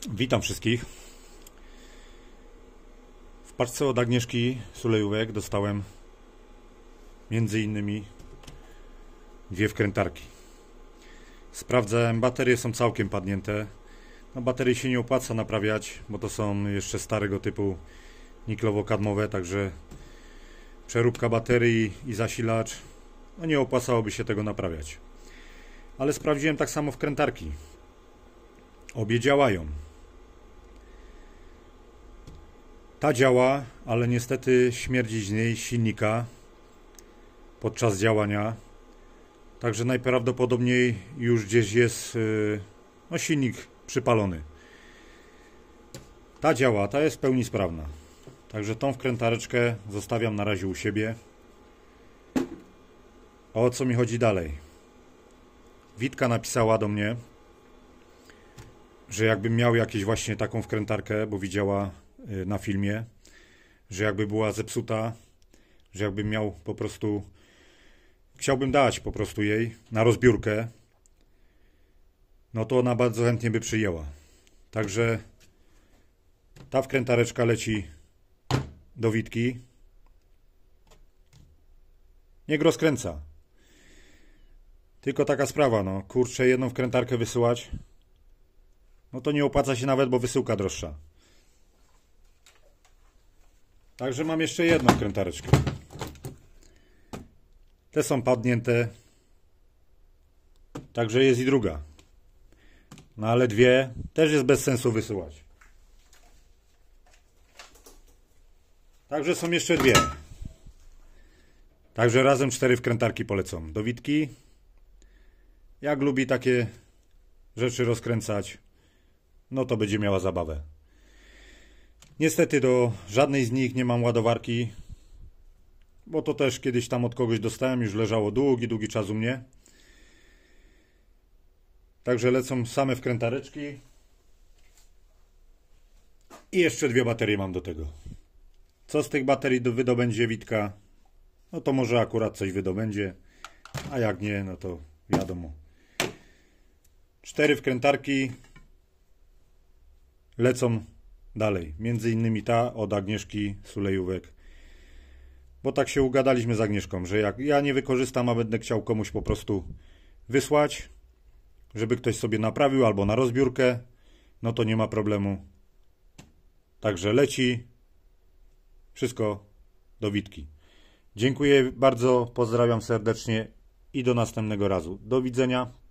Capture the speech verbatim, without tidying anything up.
Witam wszystkich. W paczce od Agnieszki Sulejówek dostałem między innymi dwie wkrętarki. Sprawdzałem, baterie są całkiem padnięte. No, baterii się nie opłaca naprawiać, bo to są jeszcze starego typu niklowo-kadmowe, także przeróbka baterii i zasilacz, no nie opłacałoby się tego naprawiać. Ale sprawdziłem tak samo wkrętarki. Obie działają. Ta działa, ale niestety śmierdzi z niej silnika podczas działania. Także najprawdopodobniej już gdzieś jest no, silnik przypalony. Ta działa, ta jest w pełni sprawna. Także tą wkrętareczkę zostawiam na razie u siebie. O co mi chodzi dalej? Witka napisała do mnie, że jakbym miał jakieś właśnie taką wkrętarkę, bo widziała na filmie, że jakby była zepsuta, że jakbym miał po prostu, chciałbym dać po prostu jej na rozbiórkę, no to ona bardzo chętnie by przyjęła. Także ta wkrętareczka leci do Witki. Niech rozkręca. Tylko taka sprawa, no kurczę, jedną wkrętarkę wysyłać, no to nie opłaca się nawet, bo wysyłka droższa. Także mam jeszcze jedną wkrętareczkę. Te są padnięte. Także jest i druga. No ale dwie też jest bez sensu wysyłać. Także są jeszcze dwie. Także razem cztery wkrętarki polecą do Witki. Jak lubi takie rzeczy rozkręcać, no to będzie miała zabawę. Niestety do żadnej z nich nie mam ładowarki, bo to też kiedyś tam od kogoś dostałem, już leżało długi, długi czas u mnie. Także lecą same wkrętareczki. I jeszcze dwie baterie mam do tego. Co z tych baterii wydobędzie Witka? No to może akurat coś wydobędzie, a jak nie, no to wiadomo. Cztery wkrętarki lecą dalej. Między innymi ta od Agnieszki Sulejówek. Bo tak się ugadaliśmy z Agnieszką, że jak ja nie wykorzystam, a będę chciał komuś po prostu wysłać, żeby ktoś sobie naprawił albo na rozbiórkę, no to nie ma problemu. Także leci wszystko do Witki. Dziękuję bardzo, pozdrawiam serdecznie i do następnego razu. Do widzenia.